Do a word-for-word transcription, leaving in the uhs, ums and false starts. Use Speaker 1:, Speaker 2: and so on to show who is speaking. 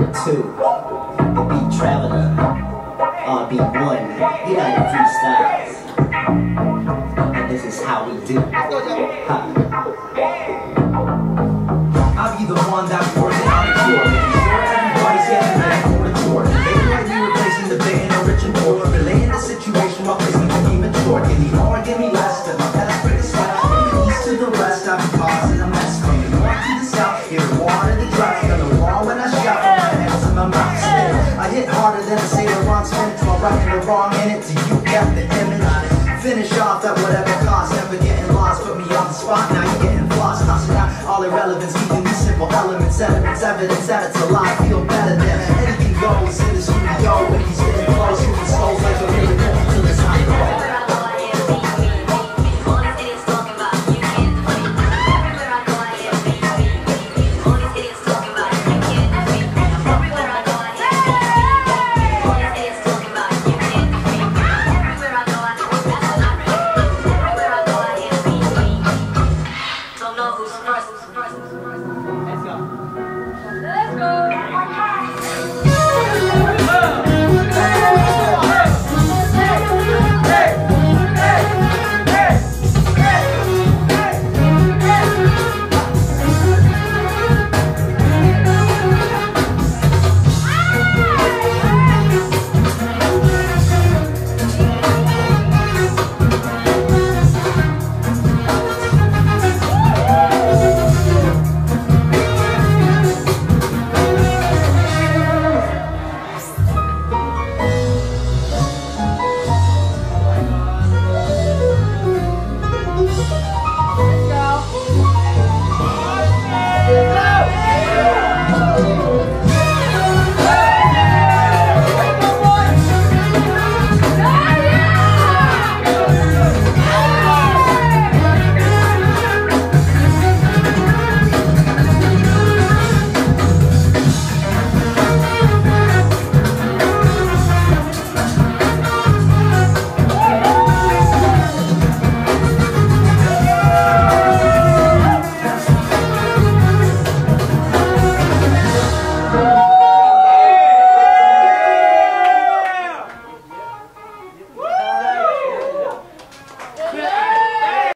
Speaker 1: number two, the beat traveler, R B one, United Freestyles. And this is how we do. Huh.
Speaker 2: I'll be the one that be working on the tour, making sure everybody's getting ready for the tour. They might be replacing the big and the rich and poor, relaying the situation while placing to be mature. Give me more, give me less, but my best pretty sweat. From the east to the west, I'll be causing a mess. From the north to the south, hear the water, the drought. Feel the wall when I shout from my head to my mouth. Spin. I hit harder than a sailor on spinach while writing the wrong in it. Do you get the image? Finish off at whatever cost, never getting lost. Put me on the spot, now you're getting lost. Tossing out all irrelevance, keeping these simple elements, sediments, evidence that it's a lie. Feel better than anything goes in the studio when he's getting close.